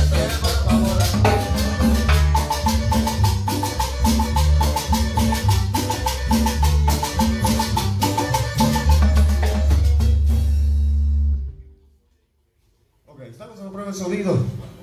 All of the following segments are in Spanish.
Estamos en la prueba de sonido.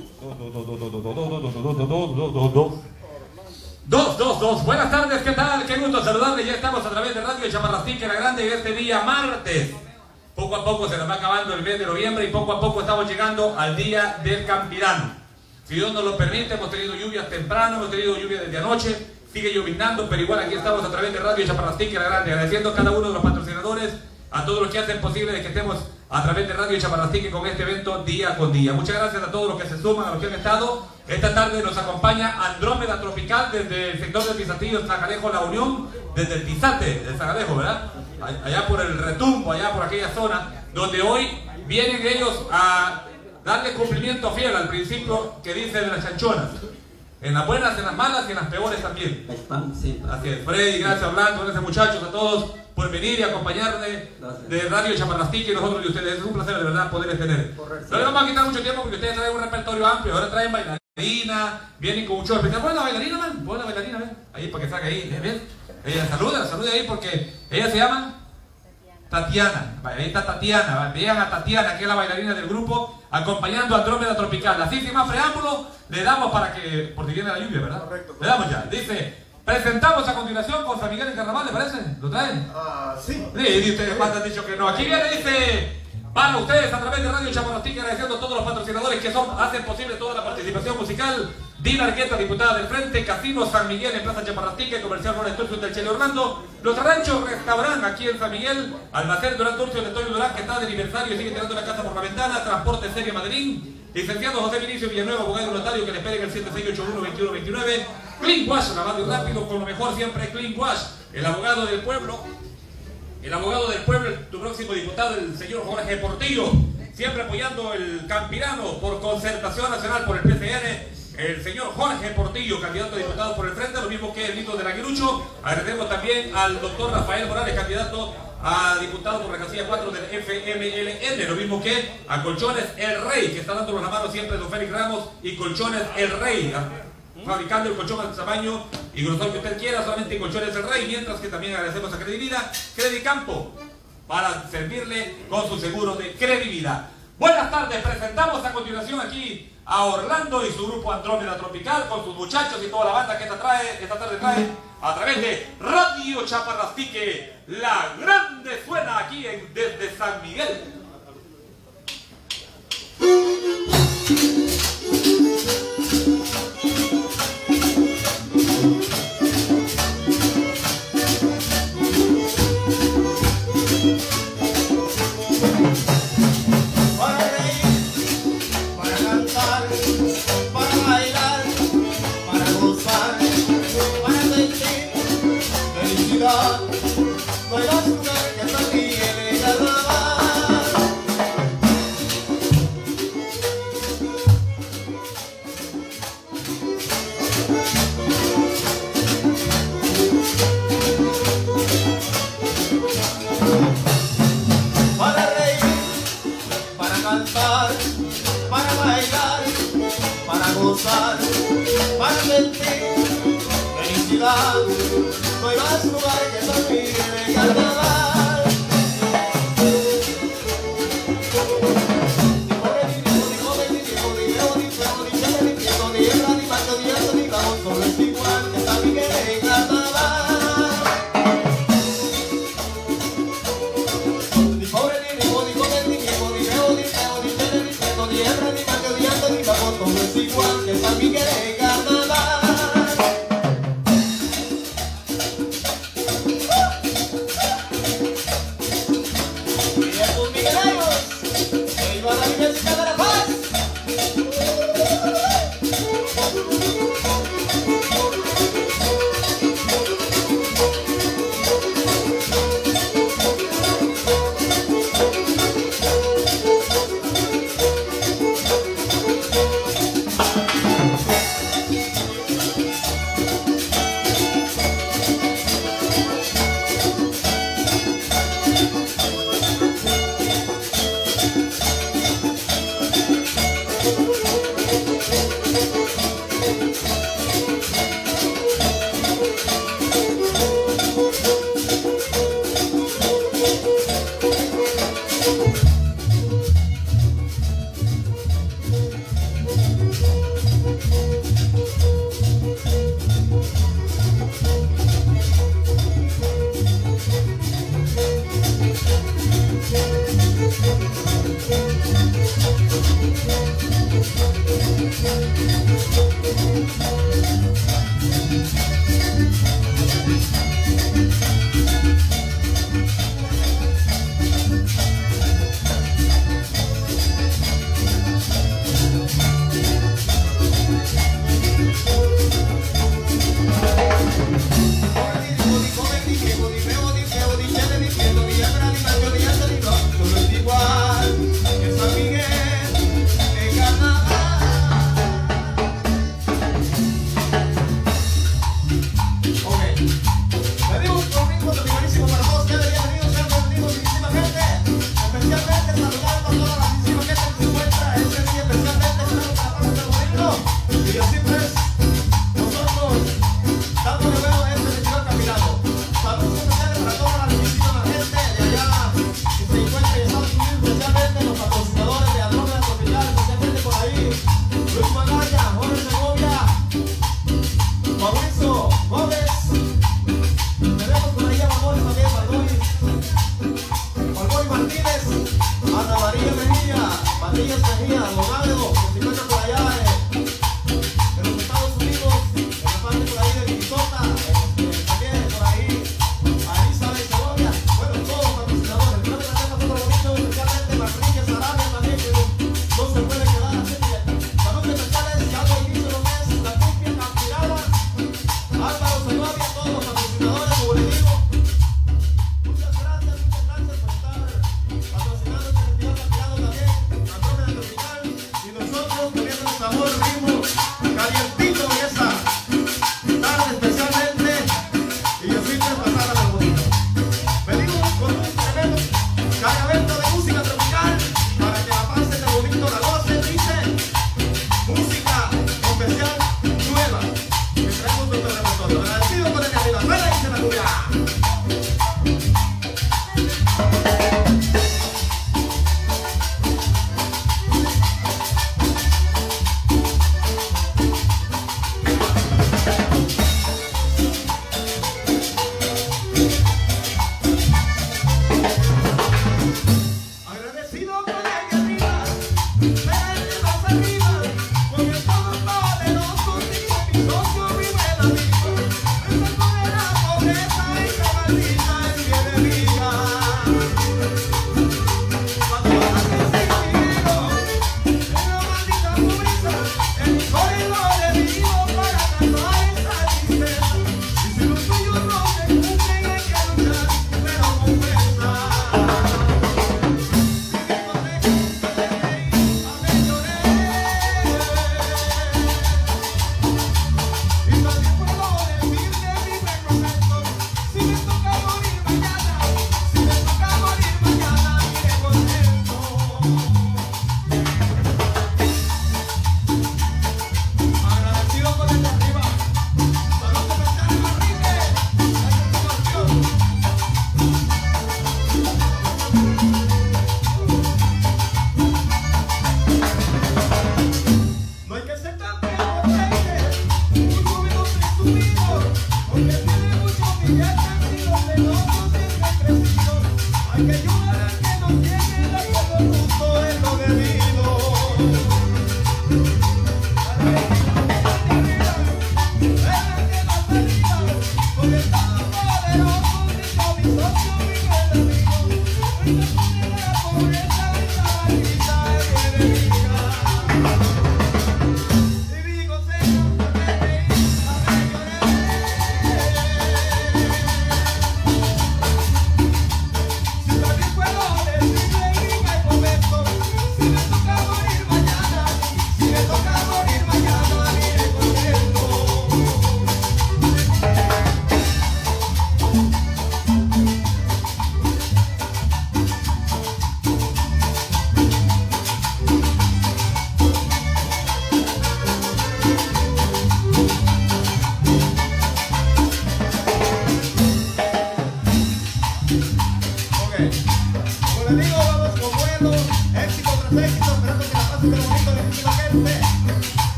Dos. Buenas tardes, ¿qué tal? Qué gusto saludarles. Ya estamos a través de Radio Chaparrastique La Grande en este día martes. Poco a poco se nos va acabando el mes de noviembre y poco a poco estamos llegando al día del Campirano. Si Dios nos lo permite, hemos tenido lluvias temprano, hemos tenido lluvias desde anoche, sigue lloviznando, pero igual aquí estamos a través de Radio Chaparrastique La Grande, agradeciendo a cada uno de los patrocinadores, a todos los que hacen posible de que estemos a través de Radio Chaparrastique con este evento día con día. Muchas gracias a todos los que se suman, a los que han estado. Esta tarde nos acompaña Andrómeda Tropical desde el sector del Pisatillo, Zagalejo, La Unión, desde el Tizate de Zagalejo, ¿verdad? Allá por el Retumbo, allá por aquella zona, donde hoy vienen ellos a darle cumplimiento fiel al principio que dice de las chanchonas. En las buenas, en las malas y en las peores también. Así es, Freddy, gracias Orlando, gracias muchachos, a todos por venir y acompañarnos de Radio Chaparrastique y nosotros de ustedes. Es un placer de verdad poderles tener. No les vamos a quitar mucho tiempo porque ustedes traen un repertorio amplio. Ahora traen bailarina, vienen con un show especial. Pon la bailarina, man, pon la bailarina, ven. Ahí para que salga ahí, ven. Ella saluda ahí porque ella se llama Tatiana. Ahí está Tatiana, vean a Tatiana, que es la bailarina del grupo, acompañando a Andrómeda Tropical. Así sin más preámbulo, le damos para que, porque viene la lluvia, ¿verdad? Correcto. Le damos ya. Dice, presentamos a continuación con San Miguel en Carnaval, ¿le parece? ¿Lo traen? Sí. Sí, ustedes más han dicho que no. Aquí viene, dice, para ustedes a través de Radio Chaparrastique, agradeciendo a todos los patrocinadores que hacen posible toda la participación musical. Dina Argueta, diputada del Frente, Casino San Miguel en Plaza Chaparrastique, Comercial Ron Turcios del Chele Orlando, Los Ranchos Restaurant aquí en San Miguel, Almacén Durán Turcios de Antonio Durán, que está de aniversario y sigue tirando la casa por la ventana, Transporte Serie Madrid, licenciado José Vinicio Villanueva, abogado notario, que le esperen el 7681-2129, Clean Wash, lavado rápido, con lo mejor siempre Clean Wash, el abogado del pueblo, tu próximo diputado, el señor Jorge Portillo, siempre apoyando el Campirano por Concertación Nacional por el PCN. El señor Jorge Portillo, candidato a diputado por el Frente, lo mismo que el Lito del Aguilucho. Agradecemos también al doctor Rafael Morales, candidato a diputado por la casilla 4 del FMLN, lo mismo que a Colchones El Rey, que está dándonos la mano siempre don Félix Ramos y Colchones El Rey, fabricando el colchón al tamaño y grosor que usted quiera, solamente Colchones El Rey, mientras que también agradecemos a Credivida, Credicampo, para servirle con su seguro de credibilidad. Buenas tardes, presentamos a continuación aquí a Orlando y su grupo Andrómeda Tropical con sus muchachos y toda la banda que esta tarde trae a través de Radio Chaparrastique La Grande, suena aquí desde San Miguel.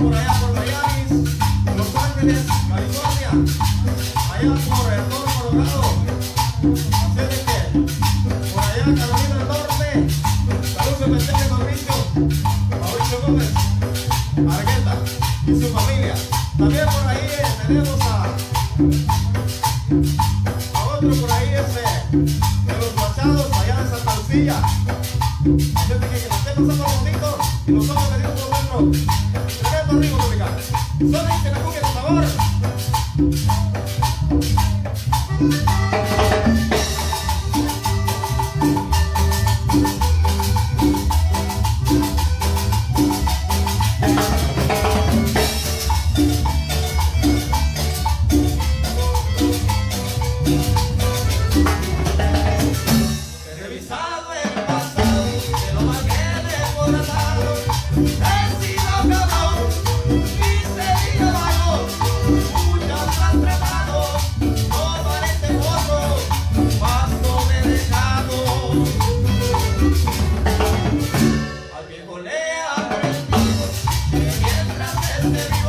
por allá por Miami, Los Ángeles, California, allá por el Norte Colorado. Así es de que, por allá Carolina del Norte, saludos especiales Mauricio Gómez, Argueta y su familia. También por ahí tenemos a otro por ahí de los Machados, allá de Santa Lucía. Así es de que nos estén pasando bonitos y nosotros venimos por nuestro tremendo ritmo tropical. Sonic, que la cuque, por favor. Al viejo le ha aprendido que mientras él se